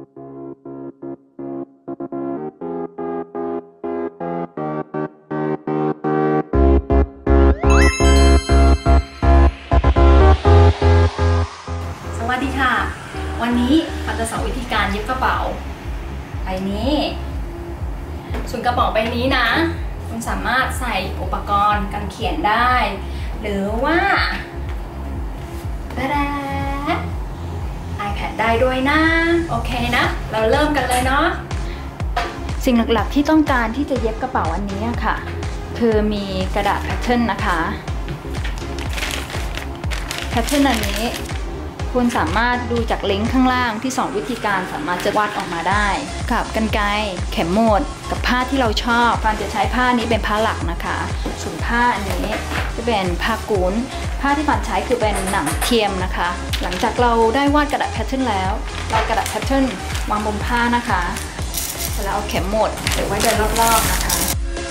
สวัสดีค่ะวันนี้ปันจะสอนวิธีการเย็บกระเป๋าใบนี้ส่วนกระเป๋าใบนี้นะคุณสามารถใส่อุปกรณ์การเขียนได้หรือว่าiPad ได้ด้วยนะโอเคนะเราเริ่มกันเลยเนาะสิ่งหลักๆที่ต้องการที่จะเย็บกระเป๋าอันนี้ค่ะคือมีกระดาษแพทเทิร์นนะคะแพทเทิร์นอันนี้คุณสามารถดูจากลิงก์ข้างล่างที่สอนวิธีการสามารถจะวาดออกมาได้กับกรรไกรเข็มหมุดกับผ้าที่เราชอบฟันจะใช้ผ้านี้เป็นผ้าหลักนะคะส่วนผ้าอันนี้จะเป็นผ้ากุ้นผ้าที่ฟันใช้คือเป็นหนังเทียมนะคะหลังจากเราได้วาดกระดาษแพทเทิร์นแล้วเรากระดาษแพทเทิร์นวางบนผ้านะคะแล้วเอาเข็มหมุดเดี๋ยวไว้เดินรอบๆนะคะ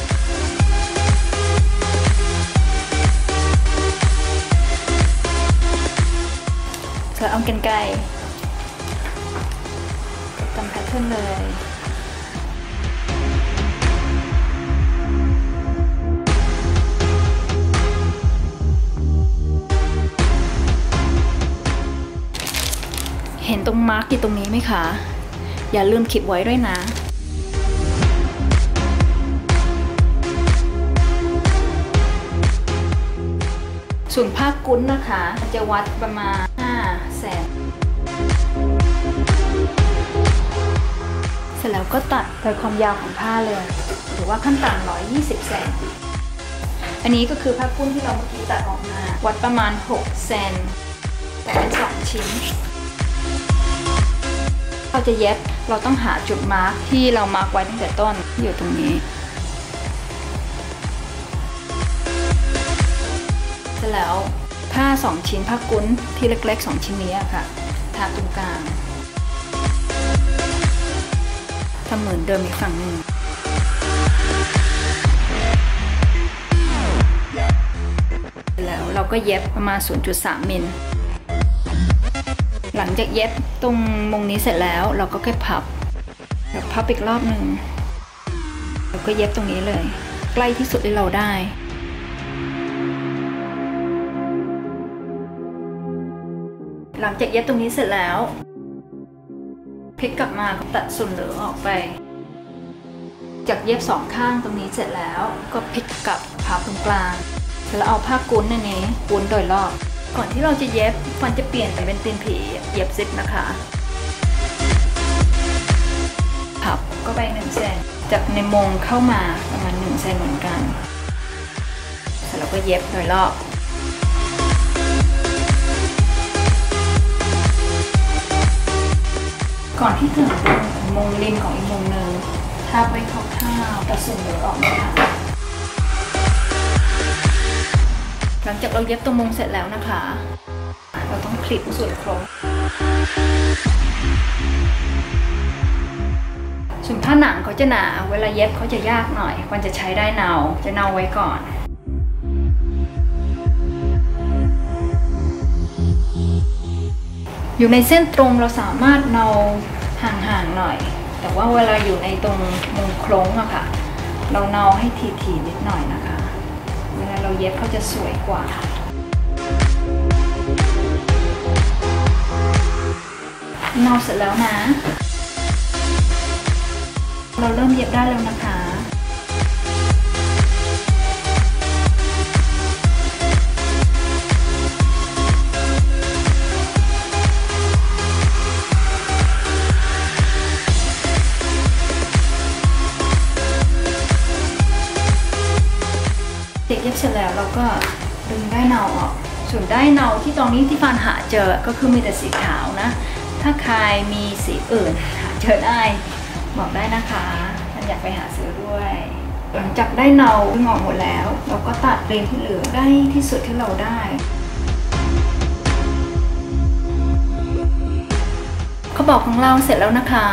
แล้วเอากรรไกรตามแพทเทิร์นเลยเห็นตรงมาร์กอยู่ตรงนี้ไหมคะอย่าลืมคลิปไว้ด้วยนะส่วนผ้ากุ้นนะคะจะวัดประมาณ5 เซนเสร็จแล้วก็ตัดโดยความยาวของผ้าเลยหรือว่าขั้นต่ำ120 เซนอันนี้ก็คือผ้ากุ้นที่เราเมื่อกี้ตัดออกมาวัดประมาณ6 เซนแต่เป็น2 ชิ้นเราจะเย็บเราต้องหาจุดมาร์กที่เรามาร์กไว้ตั้งแต่ต้นอยู่ตรงนี้เสร็จแล้วผ้า2 ชิ้นผ้ากุ้นที่เล็กๆ2 ชิ้นนี้ค่ะทาตรงกลางทำเหมือนเดิมอีกฝั่งหนึ่งแล้วเราก็เย็บประมาณ 0.3 มิลหลังจากเย็บตรงมุมนี้เสร็จแล้วเราก็แค่พับอีกรอบหนึ่งแล้วก็เย็บตรงนี้เลยใกล้ที่สุดที่เราได้หลังจากเย็บตรงนี้เสร็จแล้วพลิกกลับมาตัดส่วนเหลือออกไปจากเย็บ2 ข้างตรงนี้เสร็จแล้วก็พลิกกลับพับตรงกลางแล้วเอาผ้ากุ้นอันนี้กุ้นโดยรอบก่อนที่เราจะเย็บฟันจะเปลี่ยนไปเป็นตีนผีเย็บซิปนะคะพับก็ไป1 เซนจากในมงเข้ามาประมาณ1 เซนเหมือนกันเสร็จแล้วก็เย็บโดยรอบก่อนที่ถึงมุมริมของอีกมุมหนึ่งทาไปคร่าวๆตัดส่วนเหลือออกนะคะหลังจากเราเย็บตรงมุมเสร็จแล้วนะคะเราต้องคลิปส่วนโครงส่วนผ้าหนังเขาจะหนาเวลาเย็บเขาจะยากหน่อยมันจะใช้ได้เนาจะเนาไว้ก่อนอยู่ในเส้นตรงเราสามารถเนาห่างๆหน่อยแต่ว่าเวลาอยู่ในตรงมุมโค้งอะค่ะเราเนาให้ทีๆนิดหน่อยนะคะเวลาเราเย็บเขาจะสวยกว่าเนาเสร็จแล้วนะเราเริ่มเย็บได้แล้วนะคะเย็บเสร็จแล้วเราก็ดึงได้เนาออกส่วนได้เนาที่ตรงนี้ที่ฟันหาเจอก็คือมีแต่สีขาวนะถ้าใครมีสีอื่นหาเจอได้บอกได้นะคะฉันอยากไปหาซื้อด้วยหลังจากได้เนาดึงออกหมดแล้วเราก็ตัดเลนที่เหลือได้ที่สุดที่เราได้เขาบอกของเราเสร็จแล้วนะคะ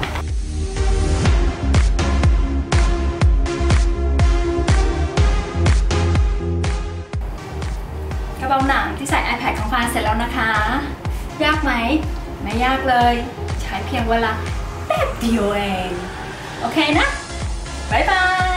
กระเป๋าหนังที่ใส่ iPad ของฟานเสร็จแล้วนะคะยากไหมไม่ยากเลยใช้ช้เพียงเวลาแป๊บเดียวเองโอเคนะบ๊ายบาย